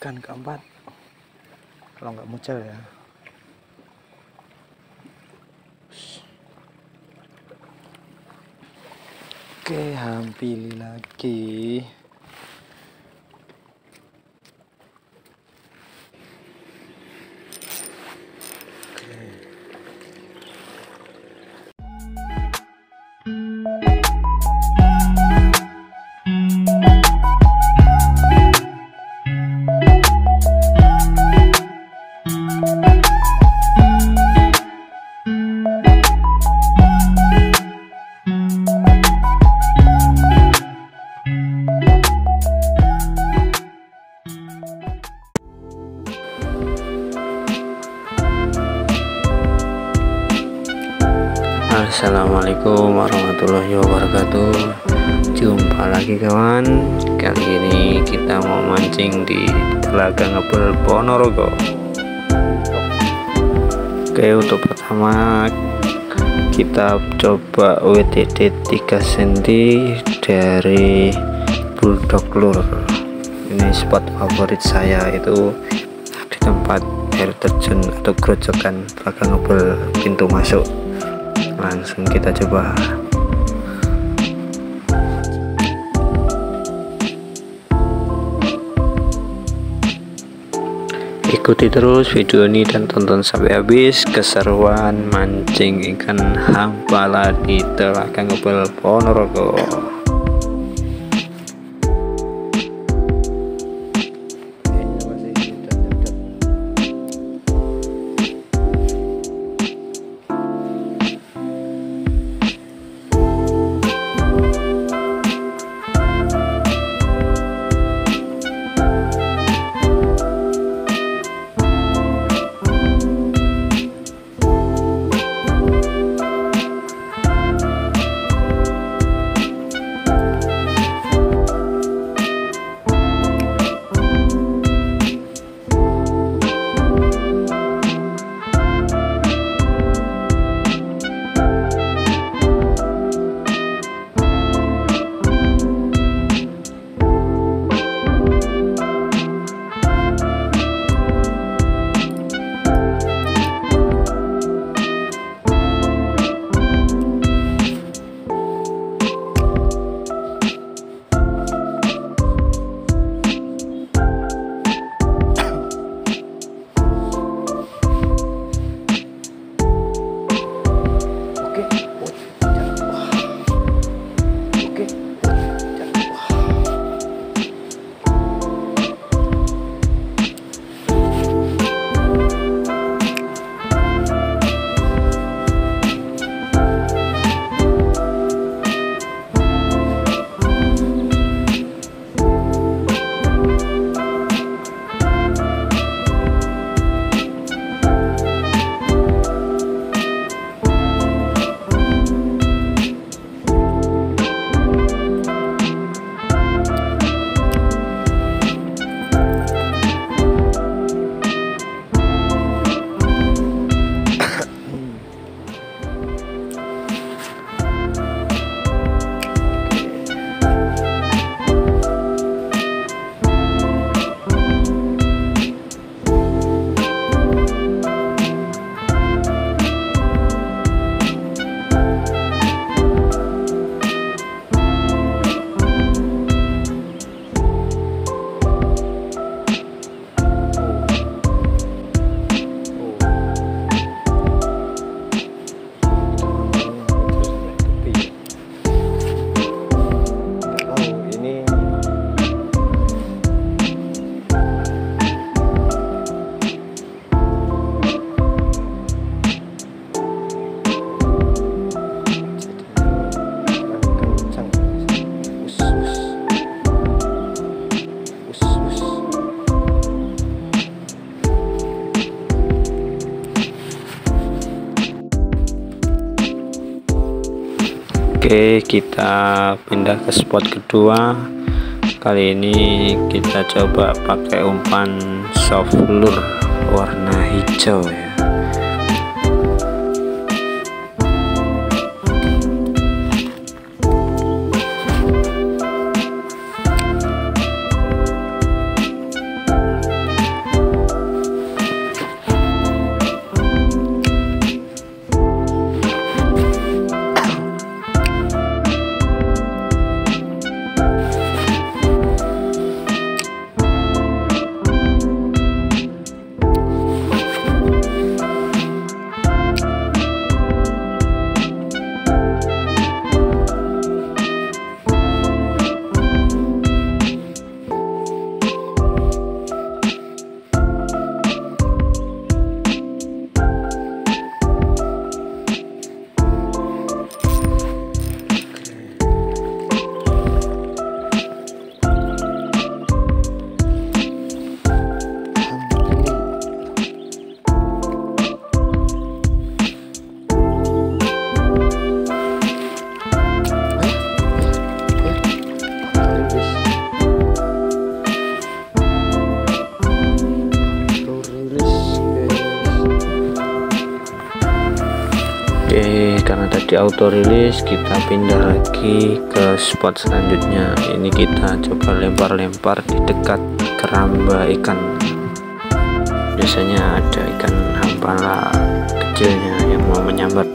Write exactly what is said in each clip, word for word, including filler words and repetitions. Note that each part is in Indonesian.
ikan keempat kalau nggak muncul ya. Oke, hampir lagi. Assalamualaikum warahmatullahi wabarakatuh. Jumpa lagi kawan. Kali ini kita mau mancing di Telaga Ngebel Ponorogo. Oke, untuk pertama kita coba W D D tiga sentimeter dari Bulldog Lure. Ini spot favorit saya itu di tempat air terjun atau grojokan Telaga Ngebel pintu masuk. Langsung kita coba. Ikuti terus video ini dan tonton sampai habis keseruan mancing ikan hampala di Telaga Ngebel Ponorogo. Oke, kita pindah ke spot kedua. Kali ini kita coba pakai umpan soft lure warna hijau ya. di auto rilis, kita pindah lagi ke spot selanjutnya. Ini kita coba lempar-lempar di dekat keramba ikan. Biasanya ada ikan hampala kecilnya yang mau menyambar.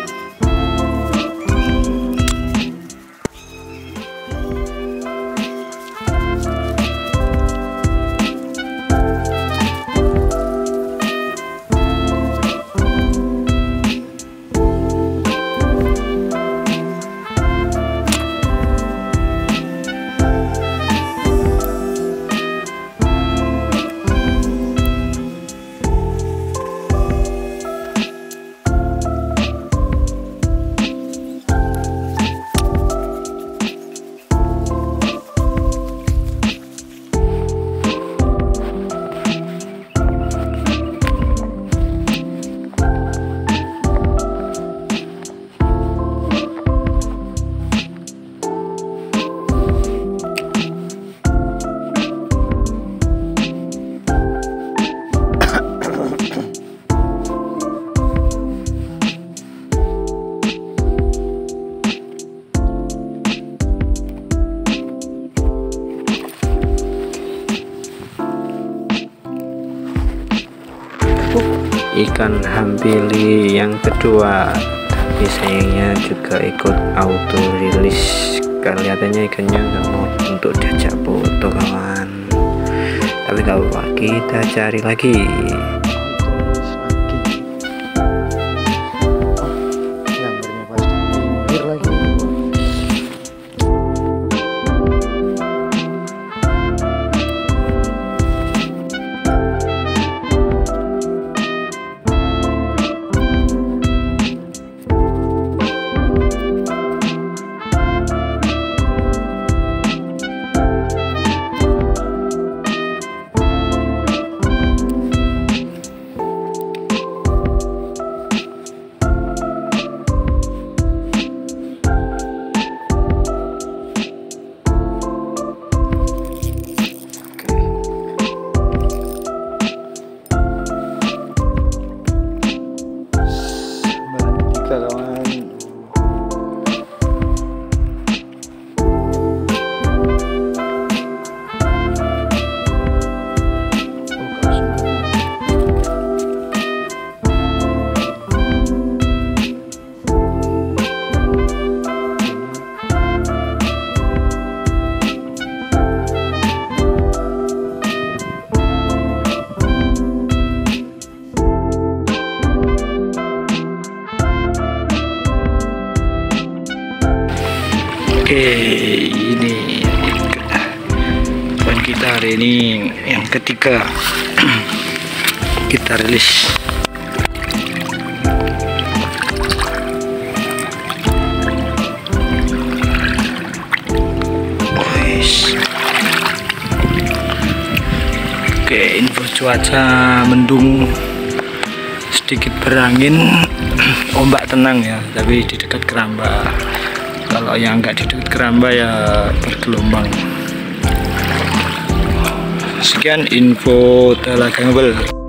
Ikan hampili yang kedua, tapi sayangnya juga ikut auto rilis. Kelihatannya ikannya nggak mau untuk diajak foto kawan, tapi gak apa-apa, kita cari lagi. Gambarnya pas di pinggir lagi. Kawan, oke, ini poin kita hari ini yang ketiga. Kita rilis. Oke, info cuaca mendung, sedikit berangin, ombak tenang ya, tapi di dekat keramba. Kalau yang nggak di dekat keramba ya bergelombang. Sekian info Talaga Ngabel.